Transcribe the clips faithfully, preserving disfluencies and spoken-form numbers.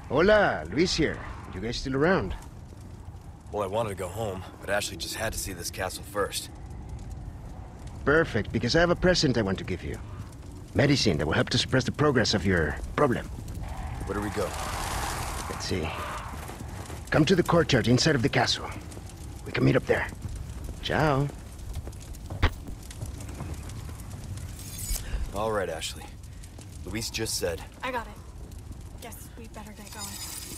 Hola, Luis here. You guys still around? Well, I wanted to go home, but Ashley just had to see this castle first. Perfect, because I have a present I want to give you. Medicine that will help to suppress the progress of your problem. Where do we go? Let's see. Come to the courtyard inside of the castle. We can meet up there. Ciao. All right, Ashley. Luis just said. I got it. Guess we better get going.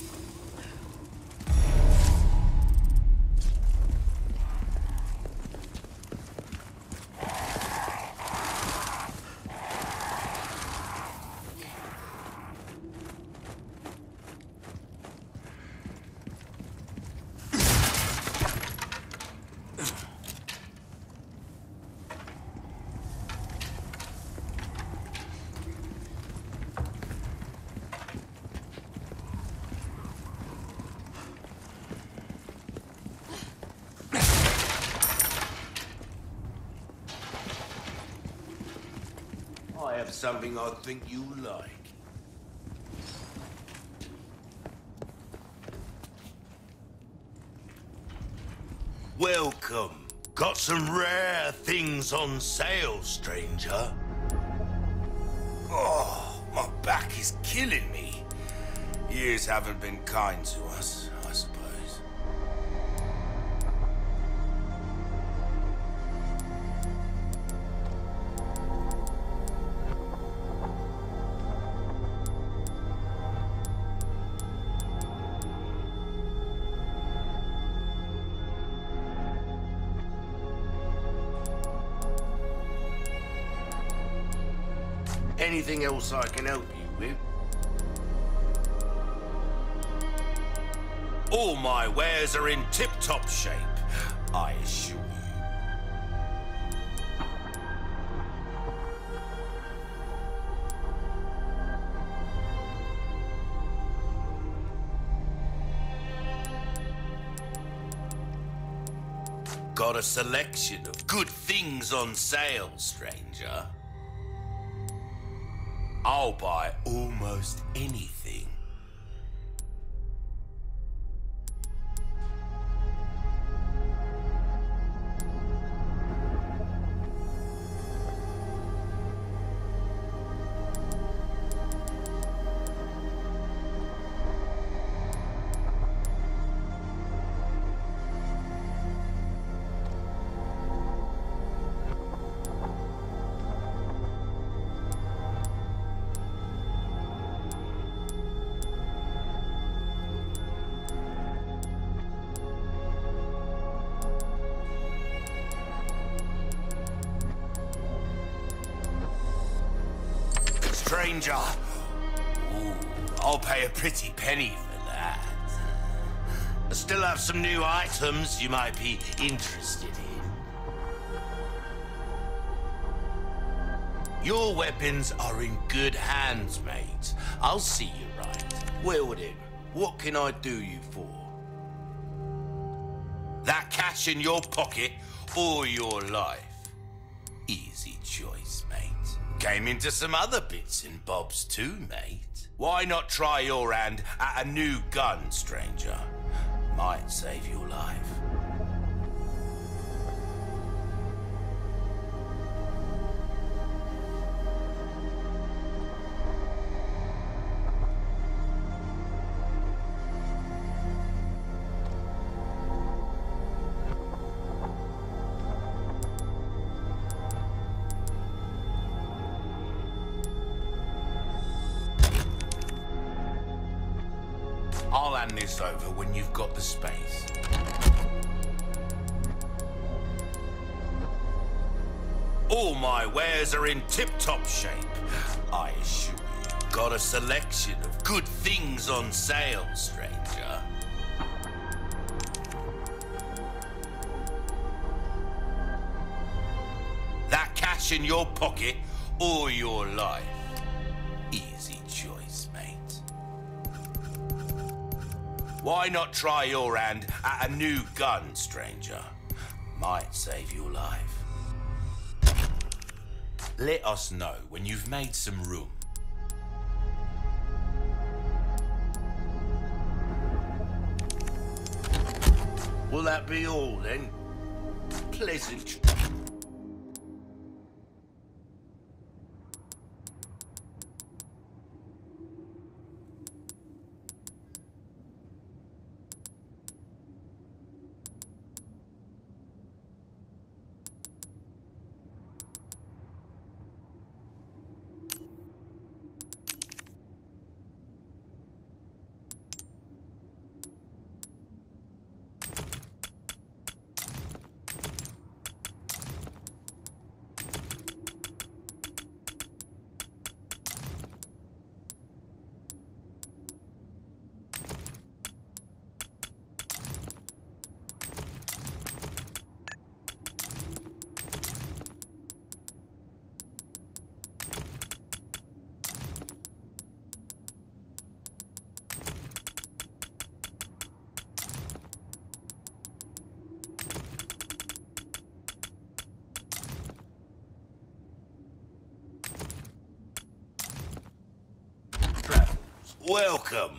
I have something I think you like. Welcome. Got some rare things on sale, stranger. Oh, my back is killing me. Years haven't been kind to us, I suppose. Anything else I can help you with? All my wares are in tip-top shape, I assure you. Got a selection of good things on sale, stranger. I'll buy almost anything. Stranger. Ooh, I'll pay a pretty penny for that. I still have some new items you might be interested in. Your weapons are in good hands, mate. I'll see you right. Well then, what can I do you for? That cash in your pocket or your life? Easy choice, mate. Came into some other bits and bobs too, mate. Why not try your hand at a new gun, stranger? Might save your life. I'll hand this over when you've got the space. All my wares are in tip-top shape, I assure you. Got a selection of good things on sale, stranger. That cash in your pocket or your life? Easy choice, mate. Why not try your hand at a new gun, stranger? Might save your life. Let us know when you've made some room. Will that be all then? Pleasant. Welcome.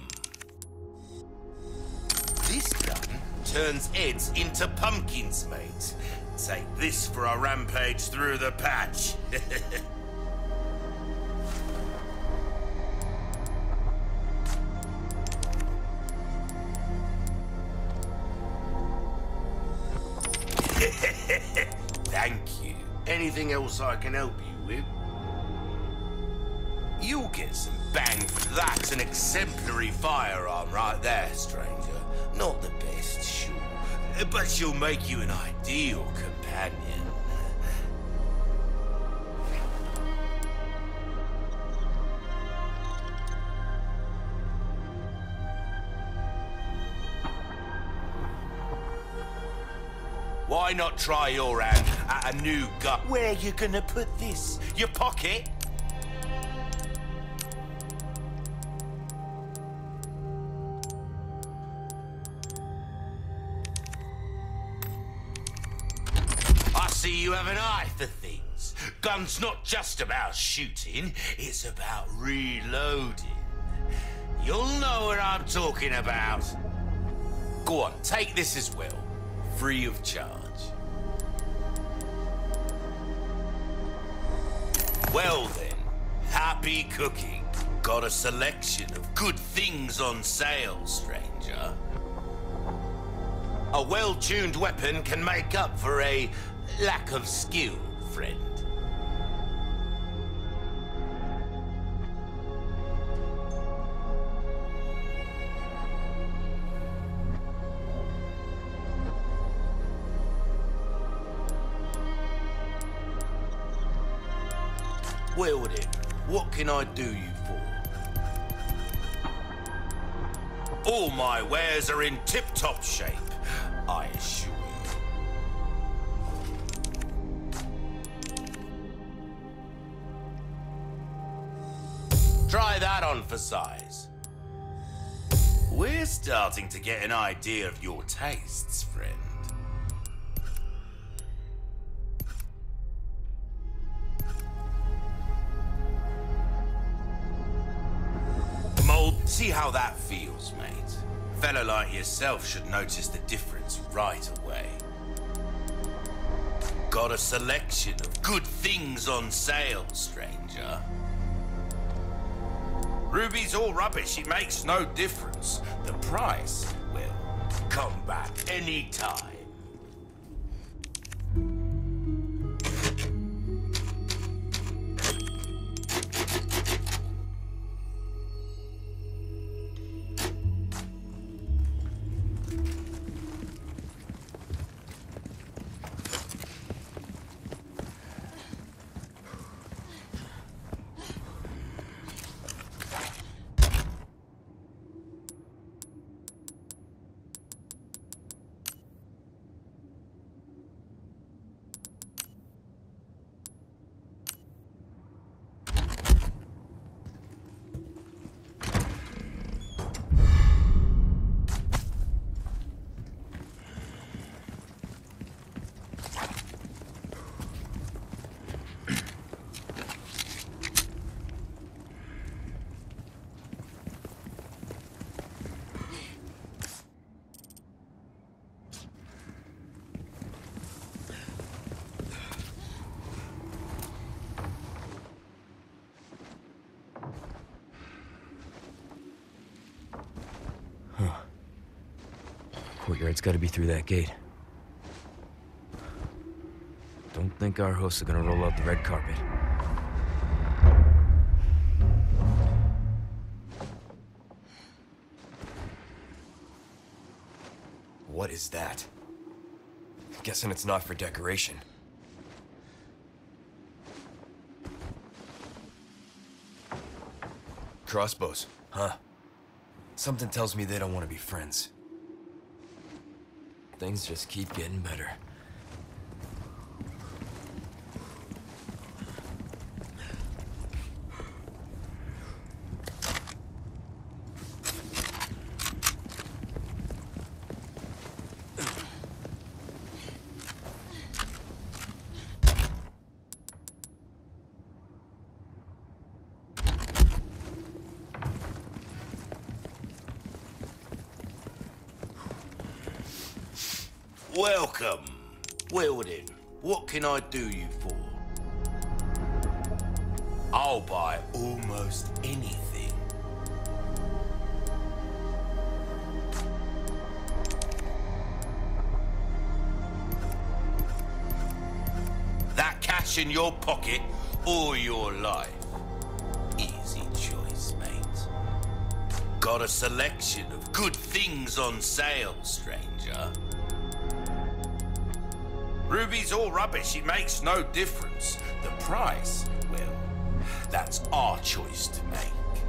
This gun turns heads into pumpkins, mate. Take this for a rampage through the patch. Thank you. Anything else I can help you with? You'll get some bang for that. An exemplary firearm right there, stranger. Not the best, sure, but she'll make you an ideal companion. Why not try your hand at a new gun? Where you gonna put this? Your pocket? See, you have an eye for things. Gun's not just about shooting, it's about reloading. You'll know what I'm talking about. Go on, take this as well. Free of charge. Well then, happy cooking. Got a selection of good things on sale, stranger. A well-tuned weapon can make up for a lack of skill, friend. Well then, what can I do you for? All my wares are in tip-top shape, I assure you. Try that on for size. We're starting to get an idea of your tastes, friend. Mold, see how that feels, mate. A fella like yourself should notice the difference right away. Got a selection of good things on sale, stranger. Ruby's all rubbish, it makes no difference. The price will come back any time. courtyard's gotta be through that gate. Don't think our hosts are gonna roll out the red carpet. What is that? Guessing it's not for decoration. Crossbows, huh? Something tells me they don't want to be friends. Things just keep getting better. Welcome. Well then, what can I do you for? I'll buy almost anything. That cash in your pocket or your life? Easy choice, mate. Got a selection of good things on sale, stranger. Ruby's all rubbish, it makes no difference. The price, well, that's our choice to make.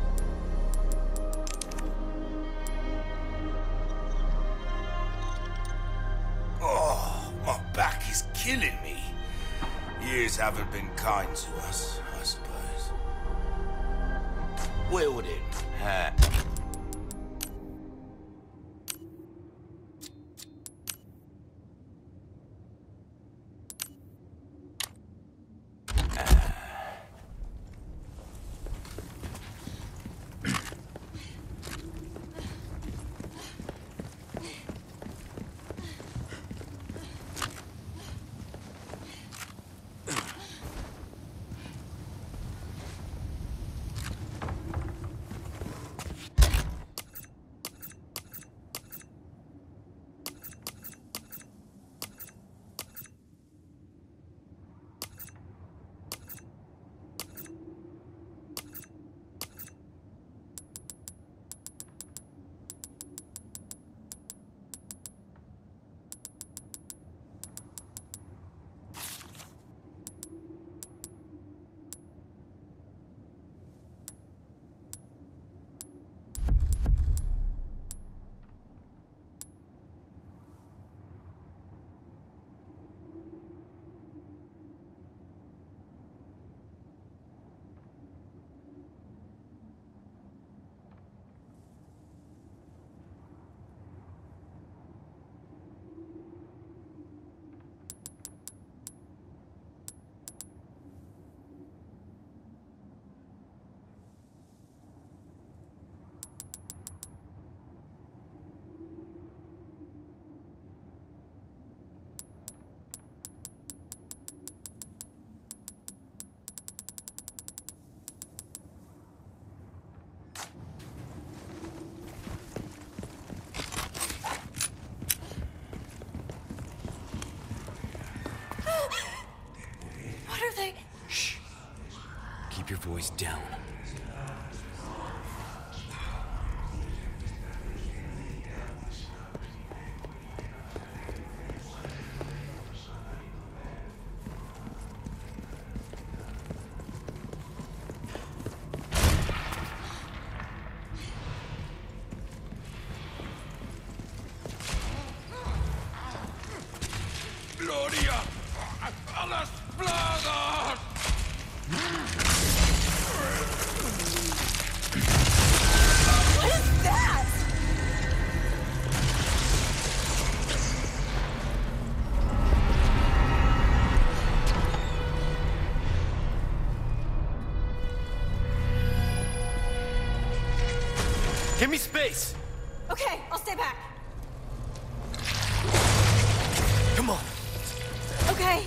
Oh, my back is killing me. Years haven't been kind to us, I suppose. Well then, uh, Keep your voice down. Gloria a las plagas! What is that? Give me space! Okay, I'll stay back. Come on! Okay.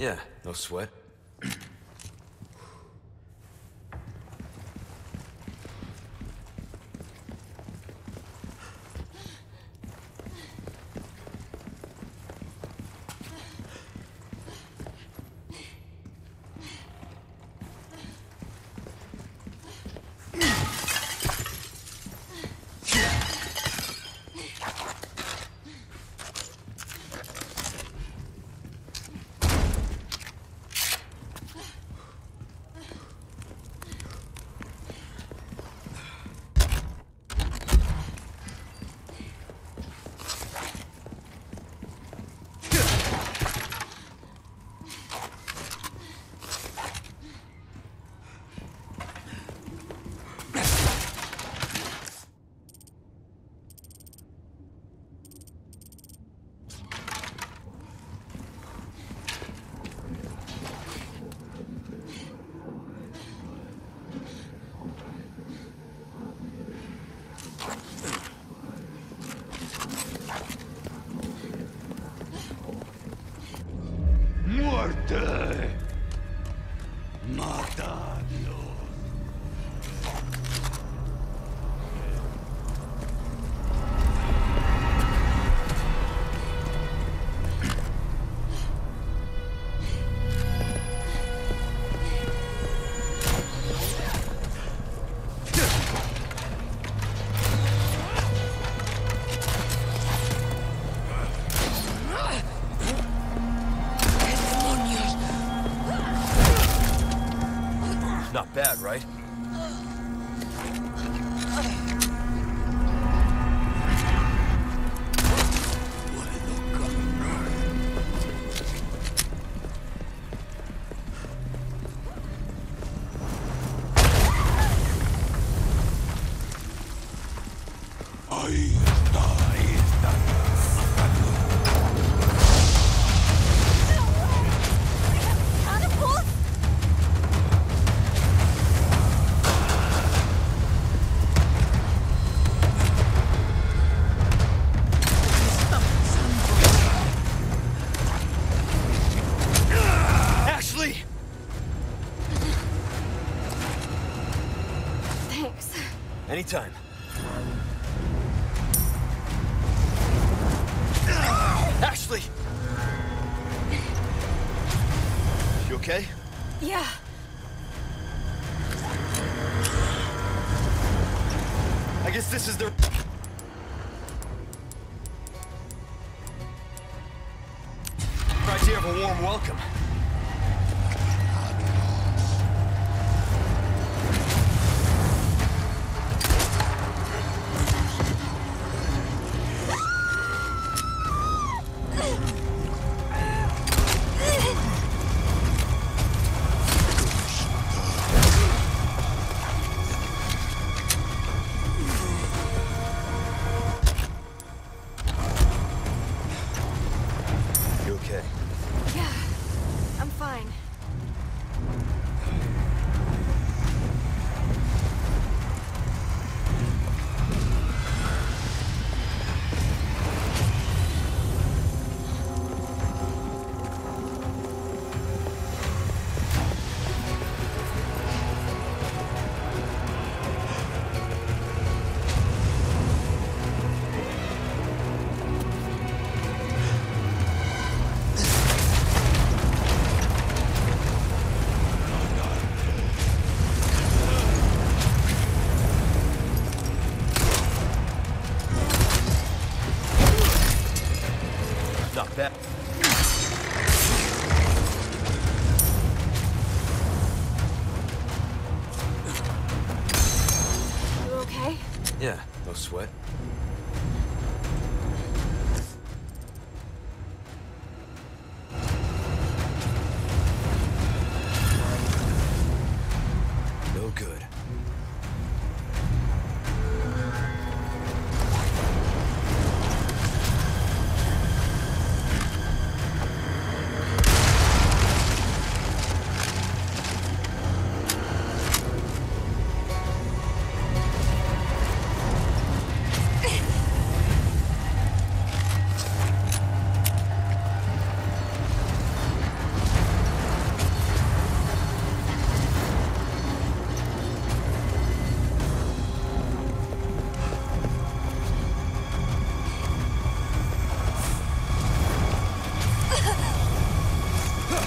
Yeah, no sweat. Muerte! Matadlo! Not bad, right? Ahí está, ahí está. Catapult? Ashley! Thanks. Anytime. Ashley! You okay? Yeah. I guess this is the... criteria of a warm welcome. You okay? Yeah. I'm fine. Not bad. You okay? Yeah, no sweat. No good.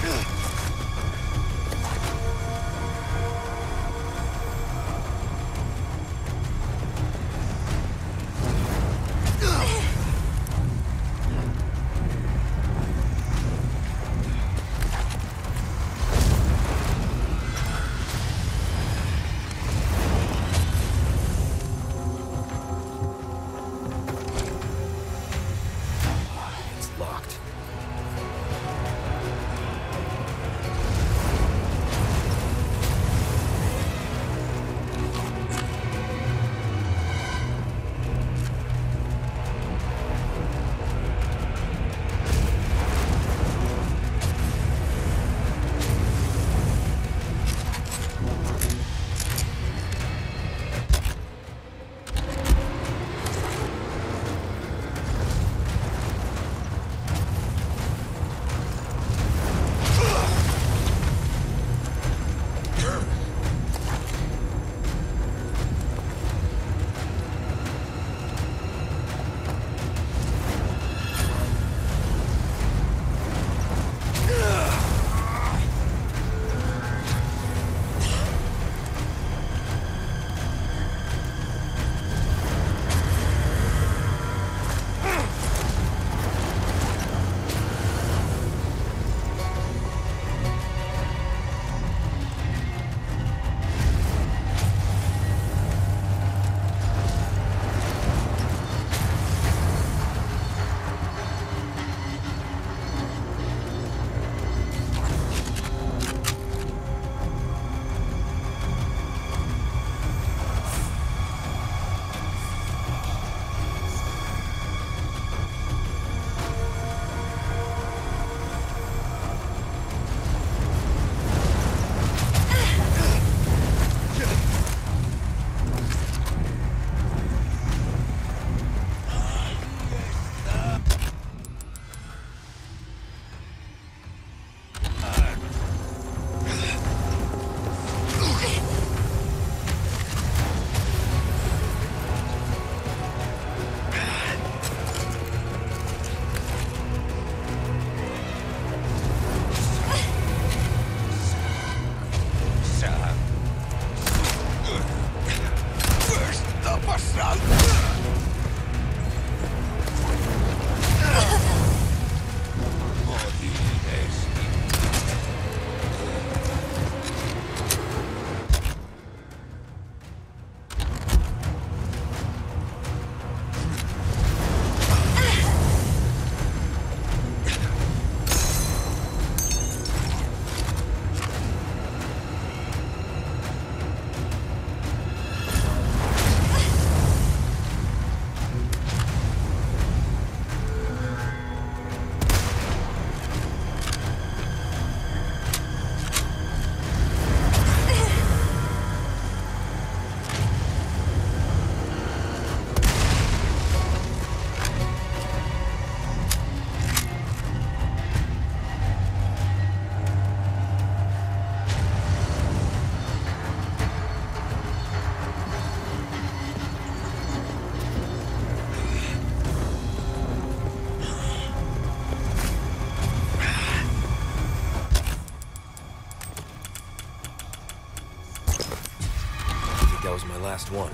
was my last one.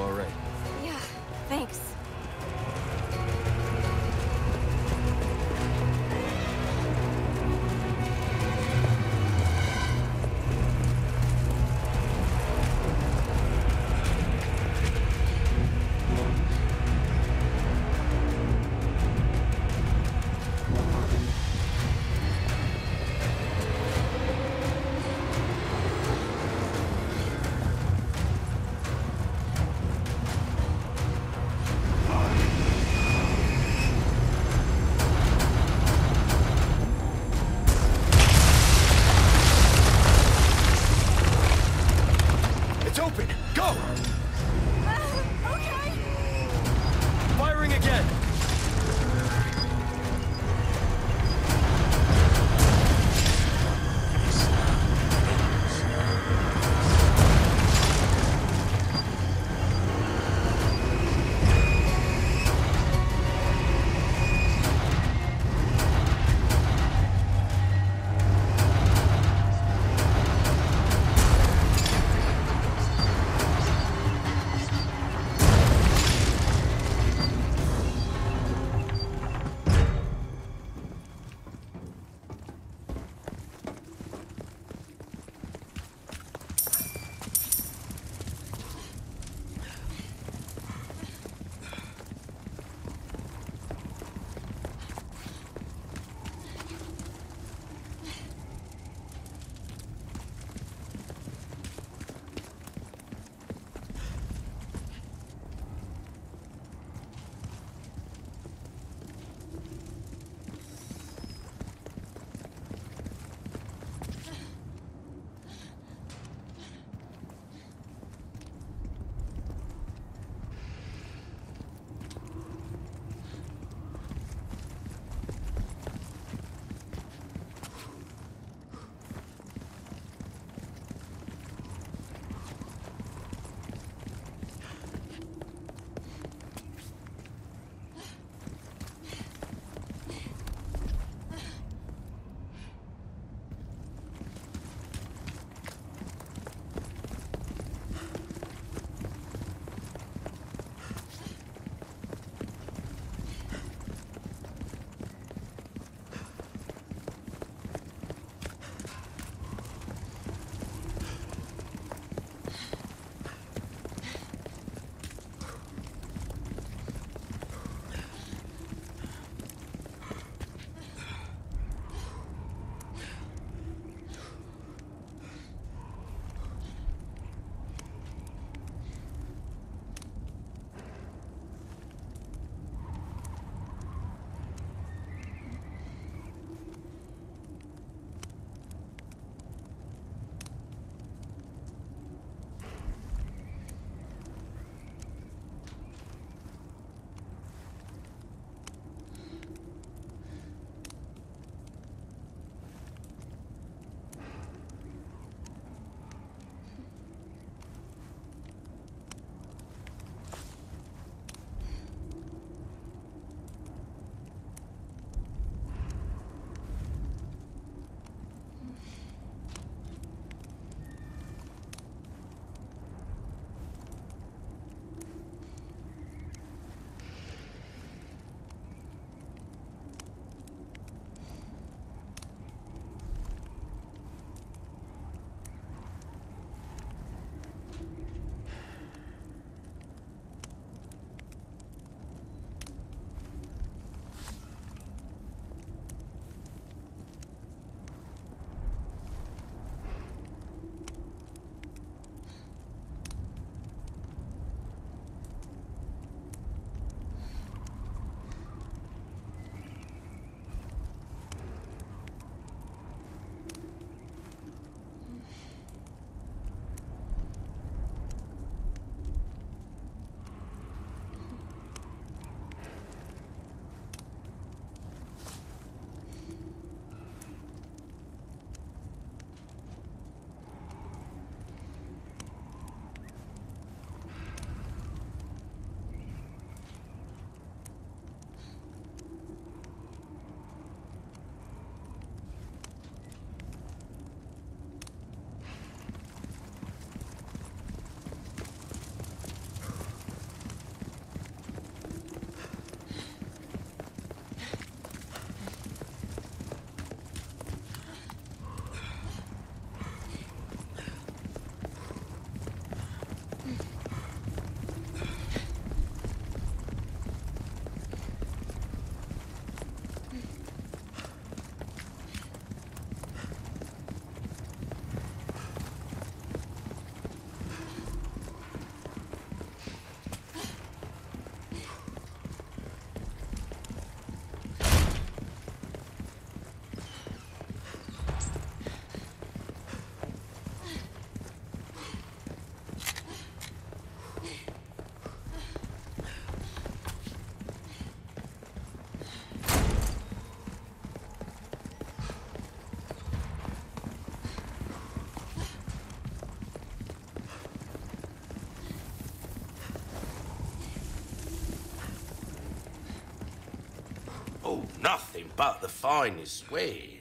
all right. Yeah, thanks. nothing but the finest ware.